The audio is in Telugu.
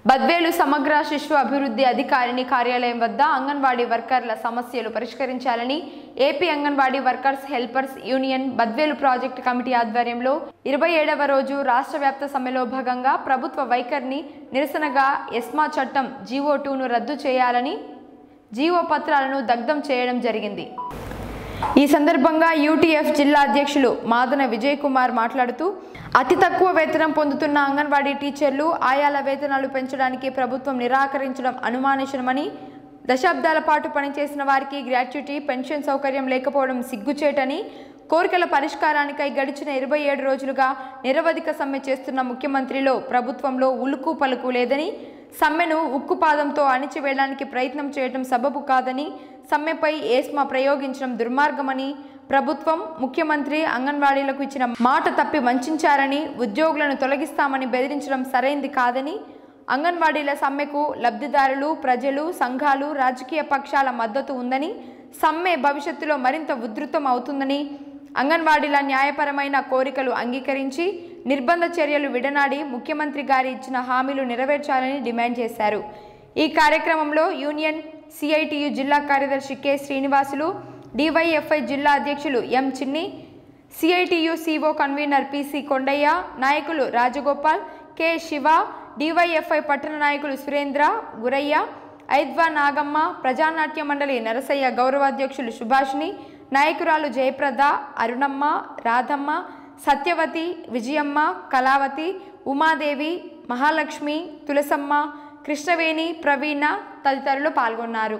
బద్వేలు సమగ్ర శిశు అభివృద్ధి అధికారిని కార్యాలయం వద్ద అంగన్వాడీ వర్కర్ల సమస్యలు పరిష్కరించాలని AP anganwadi workers helpers union Badvel project committee ఆధ్వర్యంలో 27వ రోజు రాష్ట్ర వ్యాప్త సమ్మెలో భాగంగా ప్రభుత్వ వైఖరిని నిరసనగా ఎస్మా చట్టం జీవో2ను రద్దు చేయాలని జీవో పత్రాలను దగ్ధం చేయడం జరిగింది। ఈ సందర్భంగా యూటీఎఫ్ జిల్లా అధ్యక్షులు మాదన విజయ్ కుమార్ మాట్లాడుతూ అతి తక్కువ వేతనం పొందుతున్న అంగన్వాడీ టీచర్లు ఆయాల వేతనాలు పెంచడానికి ప్రభుత్వం నిరాకరించడం అనుమానించమని, దశాబ్దాల పాటు పనిచేసిన వారికి గ్రాట్యుటీ పెన్షన్ సౌకర్యం లేకపోవడం సిగ్గుచేటని, కోరికల పరిష్కారానికై గడిచిన 27 రోజులుగా నిరవధిక సమ్మె చేస్తున్న ముఖ్యమంత్రిలో ప్రభుత్వంలో ఉలుకు పలుకు లేదని, సమ్మెను ఉక్కుపాదంతో అణిచివేయడానికి ప్రయత్నం చేయడం సబబు కాదని, సమ్మెపై ఏస్మా ప్రయోగించడం దుర్మార్గమని, ప్రభుత్వం ముఖ్యమంత్రి అంగన్వాడీలకు ఇచ్చిన మాట తప్పి వంచారని, ఉద్యోగులను తొలగిస్తామని బెదిరించడం సరైంది కాదని, అంగన్వాడీల సమ్మెకు లబ్ధిదారులు, ప్రజలు, సంఘాలు, రాజకీయ పక్షాల మద్దతు ఉందని, సమ్మె భవిష్యత్తులో మరింత ఉధృతం అవుతుందని, అంగన్వాడీల న్యాయపరమైన కోరికలు అంగీకరించి నిర్బంధ చర్యలు విడనాడి ముఖ్యమంత్రి గారి ఇచ్చిన హామీలు నెరవేర్చాలని డిమాండ్ చేశారు। ఈ కార్యక్రమంలో యూనియన్ సిఐటియు జిల్లా కార్యదర్శి కె శ్రీనివాసులు, డివైఎఫ్ఐ జిల్లా అధ్యక్షులు M Chinni, CITU CO convener PC Kondaiah, నాయకులు రాజగోపాల్, కె శివ, డివైఎఫ్ఐ పట్టణ నాయకులు సురేంద్ర, గురయ్య, ఐద్వా నాగమ్మ, ప్రజానాట్య మండలి నరసయ్య గౌరవాధ్యక్షులు సుభాష్ని, నాయకురాలు జయప్రద, అరుణమ్మ, రాధమ్మ, సత్యవతి, విజయమ్మ, కళావతి, ఉమాదేవి, మహాలక్ష్మి, తులసమ్మ, కృష్ణవేణి, ప్రవీణ తదితరులు పాల్గొన్నారు।